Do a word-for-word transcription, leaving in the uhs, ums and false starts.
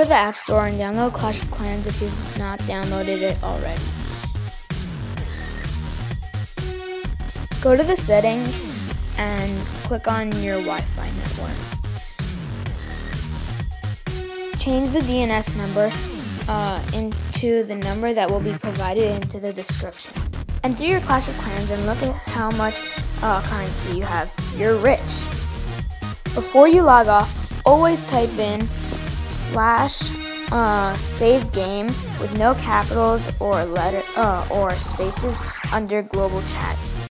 to the App Store and download Clash of Clans if you've not downloaded it already. Go to the settings and click on your Wi-Fi network. Change the D N S number uh, into the number that will be provided into the description. Enter your Clash of Clans and look at how much uh, currency you have. You're rich. Before you log off, always type in slash uh, save game with no capitals or letter uh, or spaces under global chat.